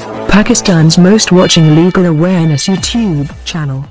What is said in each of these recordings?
Pakistan's most watching legal awareness YouTube channel.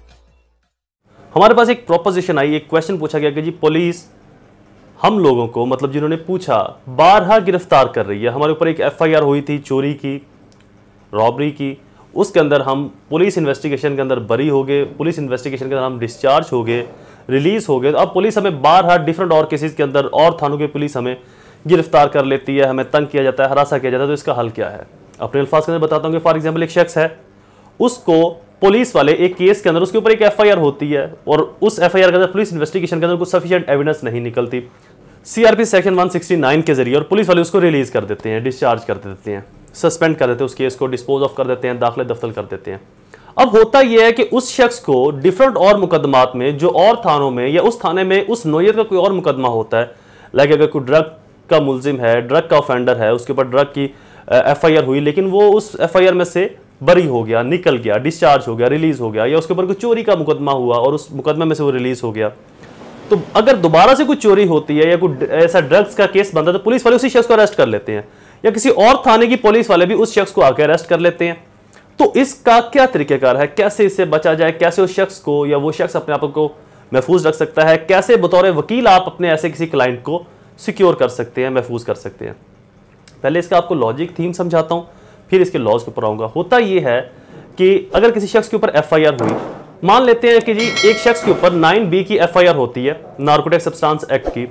हमारे पास एक proposition आई, एक क्वेश्चन पूछा गया कि जी पुलिस हम लोगों को, मतलब जिन्होंने पूछा, बारहा गिरफ्तार कर रही है। हमारे ऊपर एक एफआईआर हुई थी चोरी की, रॉबरी की, उसके अंदर हम पुलिस इन्वेस्टिगेशन के अंदर बरी हो गए, पुलिस इन्वेस्टिगेशन के अंदर हम डिस्चार्ज हो गए, रिलीज हो गए। तो अब पुलिस हमें बारहा डिफरेंट और केसेस के अंदर और थानों की पुलिस हमें गिरफ्तार कर लेती है, हमें तंग किया जाता है, हरासा किया जाता है। तो इसका हल क्या है? अपने अल्फाज के अंदर बताता हूँ कि फॉर एग्जाम्पल एक शख्स है, उसको पुलिस वाले एक केस के अंदर उसके ऊपर एक एफआईआर होती है और उस एफआईआर के अंदर पुलिस इन्वेस्टिगेशन के अंदर कुछ सफिशिएंट एविडेंस नहीं निकलती, सीआरपी सेक्शन 169 के जरिए और पुलिस वाले उसको रिलीज कर देते हैं, डिस्चार्ज कर देते हैं, सस्पेंड कर देते हैं, उस केस को डिस्पोज ऑफ कर देते हैं, दाखिले दफ्तर कर देते हैं। अब होता यह है कि उस शख्स को डिफरेंट और मुकदमात में, जो और थानों में या उस थाने में उस नोयत का कोई और मुकदमा होता है, लाइक अगर कोई ड्रग का मुलजिम है, ड्रग का ऑफेंडर है, उसके ऊपर ड्रग की एफआईआर हुई, लेकिन वो उस एफआईआर में से बरी हो गया, निकल गया, डिस्चार्ज हो गया, रिलीज हो गया, या उसके ऊपर कोई चोरी का मुकदमा हुआ और उस मुकदमे में से वो रिलीज हो गया, तो अगर दोबारा से कोई चोरी होती है या कोई ऐसा ड्रग्स का केस बनता है तो पुलिस वाले उसी शख्स को अरेस्ट कर लेते हैं, या किसी और थाने की पुलिस वाले भी उस शख्स को आकर अरेस्ट कर लेते हैं। तो इसका क्या तरीकेकार है? कैसे इससे बचा जाए? कैसे उस शख्स को या वो शख्स अपने आप को महफूज रख सकता है? कैसे बतौर वकील आप अपने ऐसे किसी क्लाइंट को सिक्योर कर सकते हैं, महफूज कर सकते हैं? पहले इसका आपको लॉजिक थीम समझाता हूं, फिर इसके लॉज के ऊपर आऊंगा। होता यह है कि अगर किसी शख्स के ऊपर एफआईआर हुई, मान लेते हैं कि जी एक शख्स के ऊपर 9B की एफआईआर होती है, नार्कोटिक सब्सटेंस एक्ट की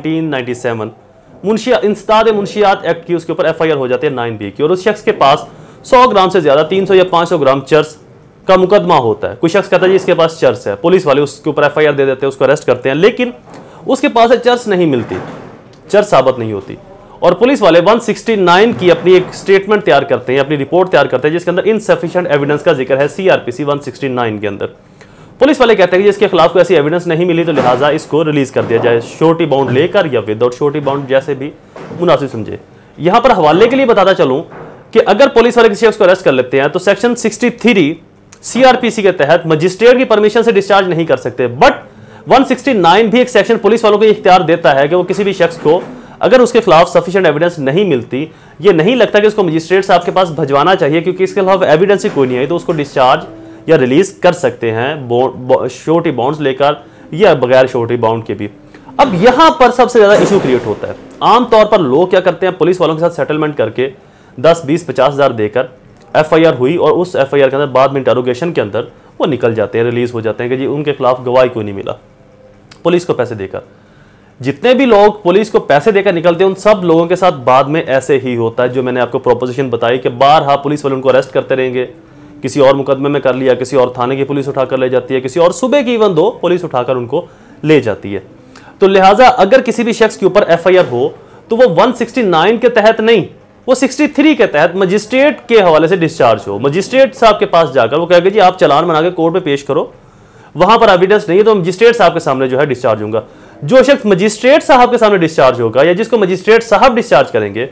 1997, इंसदाद मुंशियात एक्ट की उसके ऊपर एफआईआर हो जाती है 9B की, और उस शख्स के पास 100 ग्राम से ज्यादा 300 या 500 ग्राम चर्स का मुकदमा होता है। कोई शख्स कहता है जी इसके पास चर्स है, पुलिस वाले उसके ऊपर एफआईआर दे देते हैं, उसको अरेस्ट करते हैं, लेकिन उसके पास चर्स नहीं मिलती, चर्स साबित नहीं होती, और पुलिस वाले 169 की अपनी एक स्टेटमेंट तैयार करते हैं, अपनी रिपोर्ट तैयार करते हैं, जिसके अंदर इनसफिशिएंट एविडेंस का जिक्र है सीआरपीसी 169 के अंदर। पुलिस वाले कहते हैं कि इसके खिलाफ कोई ऐसी एविडेंस नहीं मिली, तो लिहाजा इसको रिलीज कर दिया जाए, श्योरिटी बाउंड लेकर या विदाउट श्योरिटी बाउंड, जैसे भी मुनासिब समझे। यहां पर हवाले के लिए बताता चलूं कि अगर पुलिस वाले किसी शख्स को अरेस्ट कर लेते हैं तो सेक्शन 63 सीआरपीसी के तहत मजिस्ट्रेट की परमिशन से डिस्चार्ज नहीं कर सकते, बट 169 भी एक सेक्शन पुलिस वालों को इख्तियार देता है कि वो किसी भी शख्स को अगर उसके खिलाफ सफिशिएंट एविडेंस नहीं मिलती, ये नहीं लगता कि उसको मजिस्ट्रेट साहब के पास भिजवाना चाहिए क्योंकि इसके खिलाफ एविडेंस ही कोई नहीं है, तो उसको डिस्चार्ज या रिलीज कर सकते हैं श्योरिटी बाउंड्स लेकर या बगैर श्योरिटी बाउंड के भी। अब यहां पर सबसे ज्यादा इशू क्रिएट होता है। आमतौर पर लोग क्या करते हैं, पुलिस वालों के साथ सेटलमेंट करके 10, 20, 50 हज़ार देकर एफआईआर हुई और उस एफआईआर के अंदर बाद में इंटरोगेशन के अंदर वो निकल जाते हैं, रिलीज हो जाते हैं कि जी उनके खिलाफ गवाही क्यों नहीं मिला, पुलिस को पैसे देकर। जितने भी लोग पुलिस को पैसे देकर निकलते हैं उन सब लोगों के साथ बाद में ऐसे ही होता है, जो मैंने आपको प्रोपोजिशन बताई कि बारहा पुलिस वाले उनको अरेस्ट करते रहेंगे, किसी और मुकदमे में कर लिया, किसी और थाने की पुलिस उठाकर ले जाती है, किसी और सूबे की इवन दो पुलिस उठाकर उनको ले जाती है। तो लिहाजा अगर किसी भी शख्स के ऊपर एफआईआर हो तो वो 169 के तहत नहीं, वो 63 के तहत मजिस्ट्रेट के हवाले से डिस्चार्ज हो। मजिस्ट्रेट साहब के पास जाकर वो कहेगा जी आप चालान बना के कोर्ट में पेश करो, वहां पर एविडेंस नहीं है तो मजिस्ट्रेट साहब के सामने जो है डिस्चार्ज होगा। जो शख्स मजिस्ट्रेट साहब के सामने डिस्चार्ज होगा या जिसको मजिस्ट्रेट साहब डिस्चार्ज करेंगे,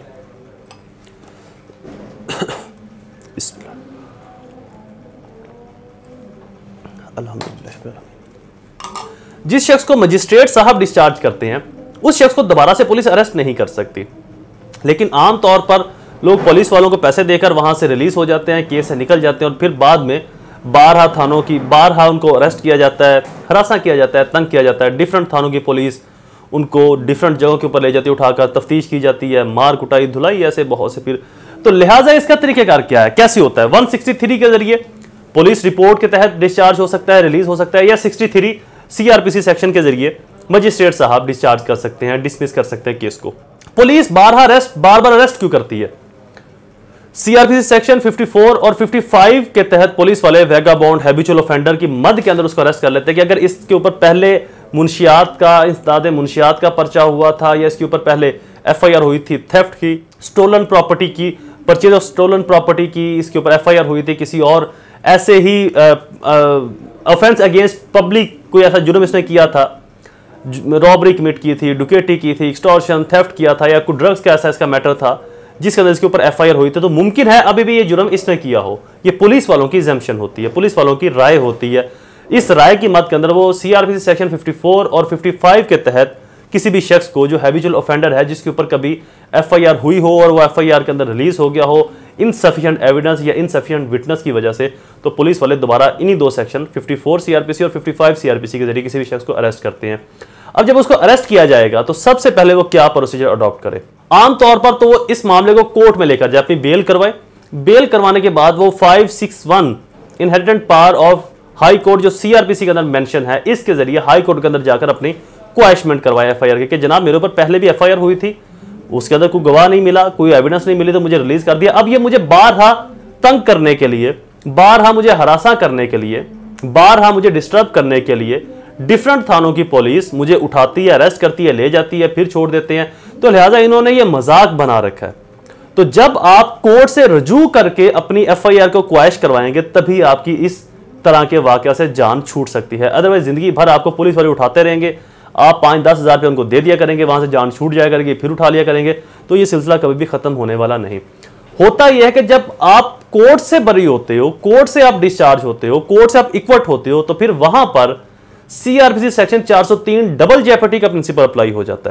जिस शख्स को मजिस्ट्रेट साहब डिस्चार्ज करते हैं उस शख्स को दोबारा से पुलिस अरेस्ट नहीं कर सकती, लेकिन आमतौर पर लोग पुलिस वालों को पैसे देकर वहां से रिलीज हो जाते हैं, केस से निकल जाते हैं और फिर बाद में बारहा थानों की बारहा उनको अरेस्ट किया जाता है, हरासा किया जाता है, तंग किया जाता है। डिफरेंट थानों की पुलिस उनको डिफरेंट जगहों के ऊपर ले जाती है, उठाकर तफ्तीश की जाती है, मार कुटाई धुलाई, ऐसे बहुत से। फिर तो लिहाजा इसका तरीकेकार क्या है, कैसे होता है? 163 के जरिए पुलिस रिपोर्ट के तहत डिस्चार्ज हो सकता है, रिलीज हो सकता है, या 63 सीआरपीसी सेक्शन के जरिए मजिस्ट्रेट साहब डिस्चार्ज कर सकते हैं, डिसमिस कर सकते हैं केस को। पुलिस बार बार अरेस्ट क्यों करती है? सीआरपीसी सेक्शन 54 और 55 के तहत पुलिस वाले वैगाबॉन्ड हैबिचुअल ऑफेंडर की मद के अंदर उसको अरेस्ट कर लेते हैं कि अगर इसके ऊपर पहले मुंशियात का, इंसदाद मुंशियात का पर्चा हुआ था, या इसके ऊपर पहले एफआईआर हुई थी थेफ्ट की, स्टोलन प्रॉपर्टी की, परचेज ऑफ स्टोलन प्रॉपर्टी की इसके ऊपर एफआईआर हुई थी, किसी और ऐसे ही ऑफेंस अगेंस्ट पब्लिक कोई ऐसा जुर्म इसने किया था, रॉबरी कमिट की थी, डुकेटी की थी, एक्सटॉर्शन, थेफ्ट किया था, या कोई ड्रग्स का ऐसा इसका मैटर था जिसके अंदर इसके ऊपर एफआईआर हुई थी, तो मुमकिन है अभी भी ये जुर्म इसने किया हो। ये पुलिस वालों की एग्जम्पशन होती है, पुलिस वालों की राय होती है। इस राय की मद के अंदर वो सीआरपीसी सेक्शन 54 और 55 के तहत किसी भी शख्स को जो हैबिचुअल ऑफेंडर है, जिसके ऊपर कभी एफआईआर हुई हो और वो एफआईआर के अंदर रिलीज हो गया हो, इनसफिशिएंट एविडेंस या इनसफिशिएंट विटनेस की वजह से, तो पुलिस वाले दोबारा इन्हीं दो सेक्शन 54 सीआरपीसी और 55 सीआरपीसी के जरिए किसी भी शख्स को अरेस्ट करते हैं। अब जब उसको अरेस्ट किया जाएगा तो सबसे पहले वो क्या प्रोसीजर अडॉप्ट करे? आमतौर पर तो वो इस मामले को कोर्ट में लेकर जाए, अपनी बेल करवाए। बेल करवाने के बाद वो 561 inherent power of high court जो सीआरपीसी के अंदर मेंशन है, इसके जरिए हाई कोर्ट के अंदर जाकर अपनी क्वैशमेंट करवाए एफआईआर के, जनाब मेरे ऊपर पहले भी एफआईआर हुई थी, उसके अंदर कोई गवाह नहीं मिला, कोई एविडेंस नहीं मिली, तो मुझे रिलीज कर दिया। अब ये मुझे बारहा तंग करने के लिए, बारहा मुझे हरासा करने के लिए, बारहा मुझे डिस्टर्ब करने के लिए डिफरेंट थानों की पुलिस मुझे उठाती है, अरेस्ट करती है, ले जाती है, फिर छोड़ देते हैं। तो लिहाजा इन्होंने ये मजाक बना रखा है। तो जब आप कोर्ट से रजू करके अपनी एफआईआर को क्वैश करवाएंगे तभी आपकी इस तरह के वाकया से जान छूट सकती है। अदरवाइज जिंदगी भर आपको पुलिस वाले उठाते रहेंगे, आप 5-10 हज़ार रुपये उनको दे दिया करेंगे, वहां से जान छूट जाया करेगी, फिर उठा लिया करेंगे, तो ये सिलसिला कभी भी खत्म होने वाला नहीं। होता यह है कि जब आप कोर्ट से बरी होते हो, कोर्ट से आप डिस्चार्ज होते हो, कोर्ट से आप इक्वट होते हो, तो फिर वहां पर सीआरपीसी सेक्शन 403 डबल जेपटी का प्रिंसिपल अप्लाई हो जाता है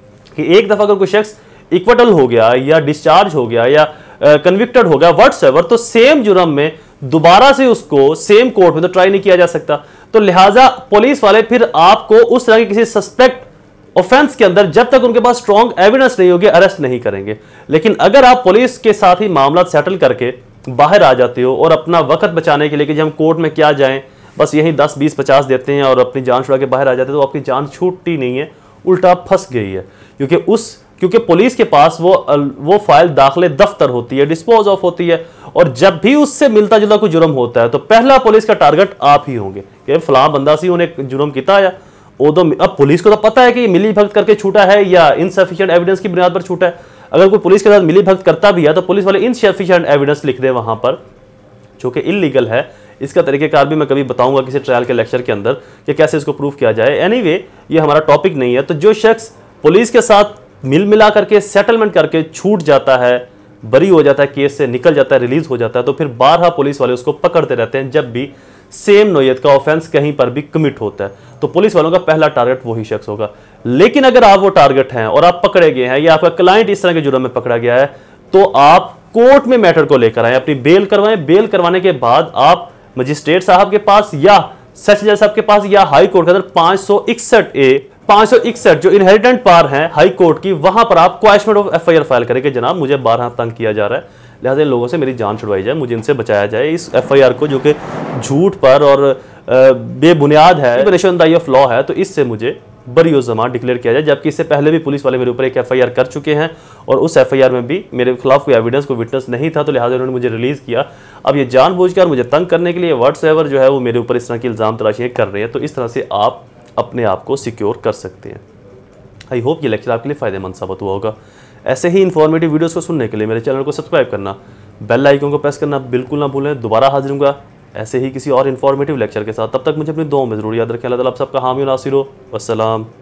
कि एक दफा अगर कोई शख्स इक्वटल हो गया या डिस्चार्ज हो गया या कन्विक्टेड हो गया व्हाट्सएवर, तो सेम जुर्म में दोबारा से उसको सेम कोर्ट में तो ट्राई नहीं किया जा सकता। तो लिहाजा पुलिस वाले फिर आपको उस तरह के किसी सस्पेक्ट ऑफेंस के अंदर जब तक उनके पास स्ट्रॉन्ग एविडेंस नहीं होगी अरेस्ट नहीं करेंगे। लेकिन अगर आप पुलिस के साथ ही मामला सेटल करके बाहर आ जाते हो और अपना वक्त बचाने के लिए कि हम कोर्ट में क्या जाएं, बस यही 10, 20, 50 देते हैं और अपनी जान छुड़ा के बाहर आ जाते हैं, तो आपकी जान छूटती नहीं है, उल्टा फंस गई है। क्योंकि पुलिस के पास वो फाइल दाखिले दफ्तर होती है, डिस्पोज ऑफ होती है, और जब भी उससे मिलता जुलता कोई जुर्म होता है तो पहला पुलिस का टारगेट आप ही होंगे कि फलां बंदा सी उन्हें जुर्म किया है। अब पुलिस को तो पता है कि ये मिली भगत करके छूटा है या इनसफिशिएंट एविडेंस की बुनियाद पर छूटा है। अगर कोई पुलिस के साथ मिली भगत करता भी है तो पुलिस वाले इनसफिशिएंट एविडेंस लिख दे वहां पर, जो कि इलीगल है। इसका तरीकेकार भी मैं कभी बताऊंगा किसी ट्रायल के लेक्चर के अंदर कि कैसे इसको प्रूफ किया जाए। एनीवे, ये हमारा टॉपिक नहीं है। तो जो शख्स पुलिस के साथ मिल मिला करके सेटलमेंट करके छूट जाता है, बरी हो जाता है, केस से निकल जाता है, रिलीज हो जाता है, तो फिर बारहा पुलिस वाले उसको पकड़ते रहते हैं जब भी सेम नोयत का ऑफेंस कहीं पर भी कमिट होता है। तो पुलिस वालों का पहला टारगेट वही शख्स होगा। लेकिन अगर आप वो टारगेट हैं और आप पकड़े गए हैं या आपका क्लाइंट इस तरह के जुर्म में पकड़ा गया है, तो आप कोर्ट में मैटर को लेकर आए, अपनी बेल करवाएं। बेल करवाने के बाद आप मजिस्ट्रेट साहब के पास या सच जज साहब के पास या हाई कोर्ट के अंदर 561 जो इनहेरिटेंट पावर है हाई कोर्ट की, वहां पर आप क्वैशमेंट ऑफ एफआईआर फाइल करेंगे, जनाब मुझे 12 तंग किया जा रहा है, लिहाजा इन लोगों से मेरी जान छुड़वाई जाए, मुझे इनसे बचाया जाए। इस एफआईआर को जो कि झूठ पर और बेबुनियाद है, ऑफ लॉ है, तो इससे मुझे बरी ज़मा डिक्लेयर किया जाए। जबकि इससे पहले भी पुलिस वाले मेरे ऊपर एक एफआईआर कर चुके हैं और उस एफआईआर में भी मेरे खिलाफ कोई एविडेंस, कोई विटनेस नहीं था, तो लिहाजा उन्होंने मुझे रिलीज किया। अब ये जानबूझकर मुझे तंग करने के लिए व्हाट्सएवर जो है वो मेरे ऊपर इस तरह की इल्ज़ाम तराशियाँ कर रहे हैं। तो इस तरह से आप अपने आप को सिक्योर कर सकते हैं। आई होप ये लेक्चर आपके लिए फ़ायदेमंद साबित हुआ होगा। ऐसे ही इन्फॉर्मेटिव वीडियोस को सुनने के लिए मेरे चैनल को सब्सक्राइब करना, बेल आइकन को प्रेस करना बिल्कुल ना भूलें। दोबारा हाजिर होऊंगा ऐसे ही किसी और इन्फॉर्मेटिव लेक्चर के साथ। तब तक मुझे अपनी दुआओं में ज़रूर याद रखें। अल्लाह ताला आप सबका हामी और नासिर हो। अस्सलाम।